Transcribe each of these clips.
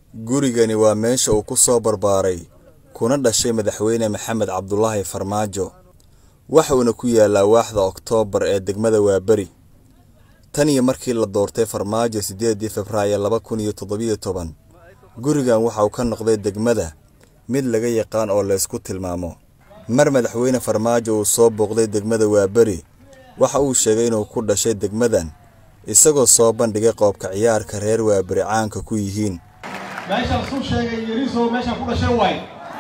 gurigani waa meesha uu ku soo barbaaray kuna dhashay madaxweyne Maxamed Cabdullaahi Farmaajo waxaana ku yaala waaxda Oktoobar ee degmada Waaberi tan iyo markii la doortay Farmaajo 8 Febraayo 2017 gurigan waxa uu ka noqday degmada mid laga yaqaan oo la isku tilmaamo mar madaxweyne Farmaajo uu soo booqday degmada Waaberi waxa uu sheegay inuu ku dhashay degmadan isagoo soo bandhigay qoobka ciyaarka reer Waaberi caanka ku yihiin meesha soo sheegay yariso meesha ku dhashay way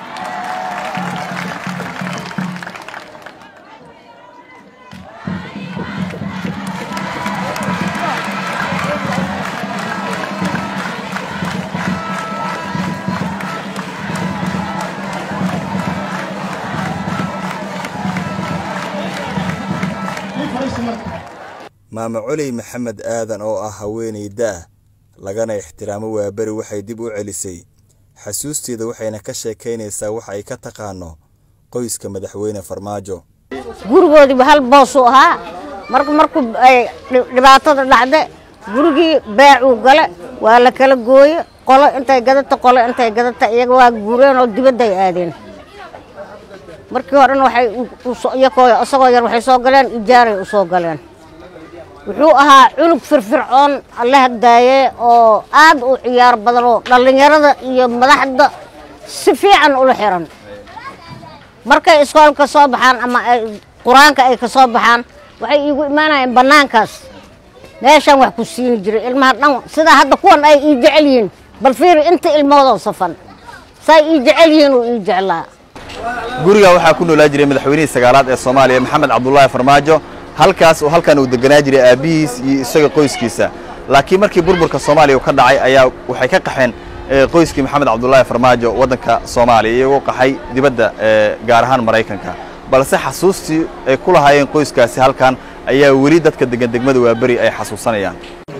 maama Culey Maxamed Aadan oo ah haweeneyda lagana ixtiraamo Waaberi waxay dib u celisay xasuusteeda waxayna ka sheekeynaysaa wax ay ka taqaano qoyska madaxweyne Farmaajo gurigoodii hal boos oo ahaa markuu ay dhibaatada dhacday gurigii baac uu gale waa la kala gooyay qolo intay gadata iyaga waa guureen oo dibadda ay aadeen markii horena waxay isagoo yar waxay soo galeen ijaaray u soo galeen wuxuu ahaa culug firfircoon Allah hadaaye oo aad u ciyaar badan oo dhalinyarada iyo madaxda si fiican u xiran markay iskoolka soo baxaan ama quraanka ay ka soo baxaan waxay iigu imaanayeen banaankaas meeshan wax ku siin jiray ilmaha dhan sida hadda kuwan ay ii jecel yihiin bal fiir inta ilmooda safan say ii jecel yihiin oo ii jeclaa guriga waxa ku noolaa jiray madaxweynihii sagaalaad ee Soomaaliya Maxamed Cabdullaahi Farmaajo halkan uu deganaa jiray aabihiis iyo isaga qoyskiisa laakiin markii burburka Soomaaliya uu ka dhacay ayaa waxay ka qaxeen qoyskii Maxamed Cabdullaahi Farmaajo wadanka Soomaaliya iyagoo qaxay dibadda gaar ahaan Mareykanka balse xasuustii ay ku lahaayeen qoyskaasi halkan ayaa weli dadka degan degmada Waaberi ay xasuusanayaan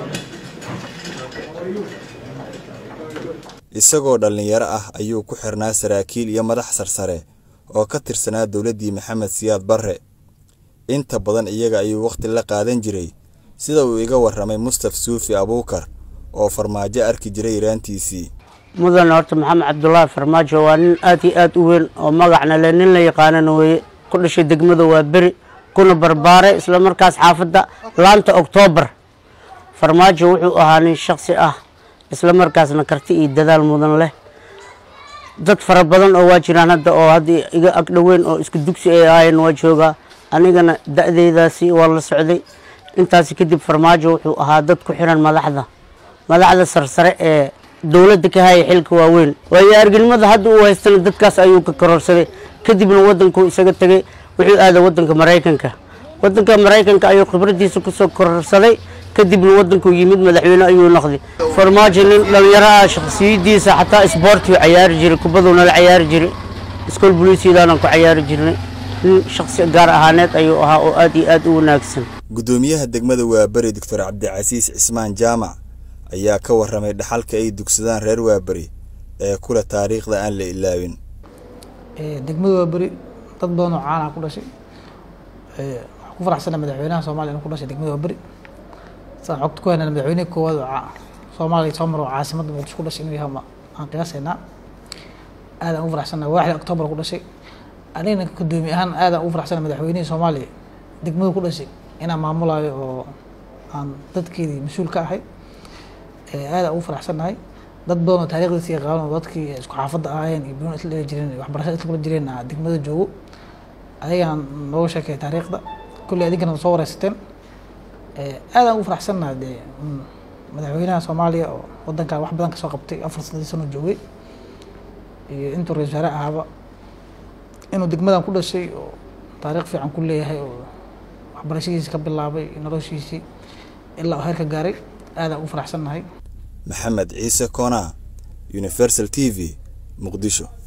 isagoo dhalinyaro ah ayuu ku xirnaa saraakiil iyo madax sarsare oo ka tirsanaa dawladdii Maxamed Siyaad Barre inta badan iyaga ayuu waqti la qaadan jiray sida uu iga waramay Mustaf Suufi Abuukar oo Farmaajo arki jiray iraantiisii mudan horta Maxamed Cabdullaahi Farmaajo waa nin aad u weyn oo magacna leh nin la yaqaan weeye ku dhashay degmada Waaberi kuna barbaaray isla markaas xaafadda laanta Oktoobar Farmaajo wuxuu ahaa nin shakhsi ah isla markaasna karti iyo dadaal mudan leh dad fara badan oo waa jiraan hadda oo hadii iga ag dhaweyn oo isku dugsi ay ahaayeen waa jooga anigana da'deedaasi waa la socday intaas kadib Farmaajo wuxuu ahaa dad ku xiran madaxda sarsare ee dawladda ka hayay xilka waaweyn way argilmada hadda uu haystana dadkaas ayuu ka kororsaday kadibna wadanku isaga tagay wuxuu aaday wadanka Mareykanka ayuu khibradiisa ku soo kororsaday kadibna wadanku yimid madaxweyne ayuu noqday Farmaajo nin dhalinyaro ah shakhsiyadiisa xataa isboorti ciyaar jiray kubaduna la ciyaar jiray iskool booliisiyadan ku ciyaar jiray shakhsi gaar ahaaneed ayuu ahaa oo aad u wanaagsan gudoomiyaha degmada Waaberi Dr. Cabdicasiis Cismaan Jaamac ayaa ka waramay dhaxalka ay dugsadaan reer Waaberi ee kula taariikhda aan la ilaawin degmada Waaberi dad badan oo caan ah ku dhashay ku faraxsan madaxweynaha Soomaaliya inuu ku dhashay degmada Waaberi saan xogta ku heynaa madaxweyne koowaad oo Soomaaliya soo maro caasimadda Muqdisho ku dhashay inuu yahay aan qiyaasaynaa aad aan u faraxsanahay waaxda Oktoobar ku dhashay anina gudoomiye ahaan aad aan u faraxsanahay madaxweynaha Soomaaliya degmada ku dhashay inaan maamulayo oo aan dadkeedii mas'uul ka ahay aad aan u faraxsanahay dad badan oo taariikhdiisa yaqaan oo dadkii isku xaafadda ahaayeen iyo bulshada isla jireen waxbarashada isla jireen degmada joogo ayaan nooga sheekay taariikhda kulli adinkana soo wareysateen aad aan u faraxsanahay madaxweynaha Soomaaliya oo wadanka wax badan ka soo qabtay 4 sano joogay iyo intuu ra'iisul wasaare ahaaba inuu degmadan ku dhashay oo taariikh fiican ku leeyahay oo waxbarashadiisa ka bilaabay noloshiisii ilaa heerka gaaray aad aan u faraxsanahay Maxamed Ciise Koona Universal TV Muqdisho